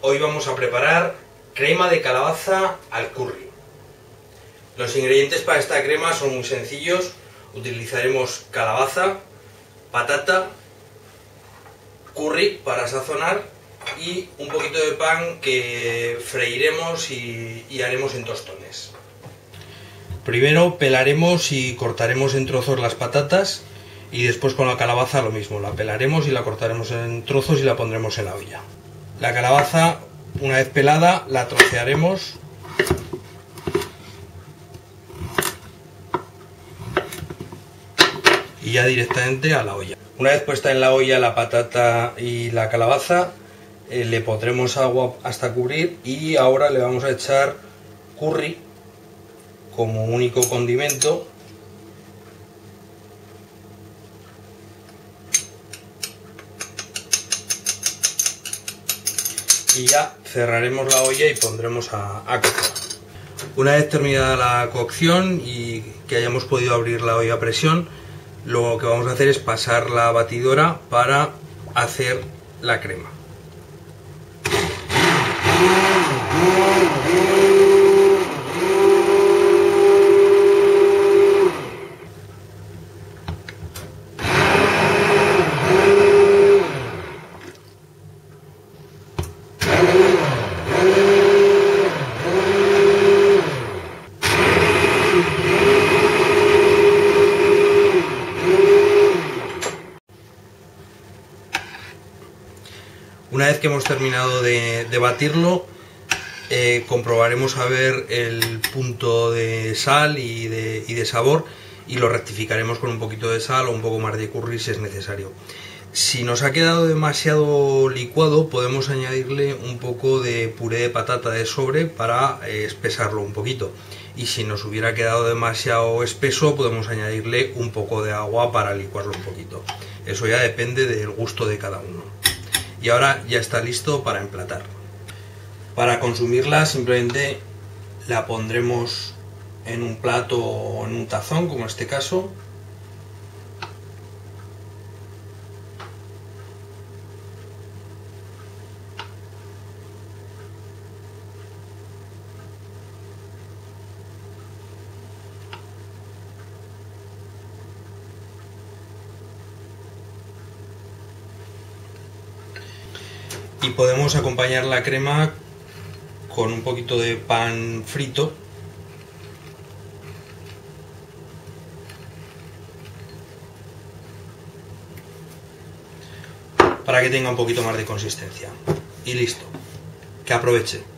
Hoy vamos a preparar crema de calabaza al curry. Los ingredientes para esta crema son muy sencillos. Utilizaremos calabaza, patata, curry para sazonar y un poquito de pan que freiremos y haremos en tostones. Primero pelaremos y cortaremos en trozos las patatas y después con la calabaza lo mismo, la pelaremos y la cortaremos en trozos y la pondremos en la olla. La calabaza, una vez pelada, la trocearemos y ya directamente a la olla. Una vez puesta en la olla la patata y la calabaza, le pondremos agua hasta cubrir y ahora le vamos a echar curry como único condimento. Y ya cerraremos la olla y pondremos a cocer. Una vez terminada la cocción y que hayamos podido abrir la olla a presión, lo que vamos a hacer es pasar la batidora para hacer la crema. Una vez que hemos terminado de batirlo, comprobaremos a ver el punto de sal y de sabor y lo rectificaremos con un poquito de sal o un poco más de curry si es necesario. Si nos ha quedado demasiado licuado, podemos añadirle un poco de puré de patata de sobre para espesarlo un poquito. Y si nos hubiera quedado demasiado espeso, podemos añadirle un poco de agua para licuarlo un poquito. Eso ya depende del gusto de cada uno. Y ahora ya está listo para emplatar. Para consumirla simplemente la pondremos en un plato o en un tazón, como en este caso. Y podemos acompañar la crema con un poquito de pan frito para que tenga un poquito más de consistencia. Y listo, que aproveche.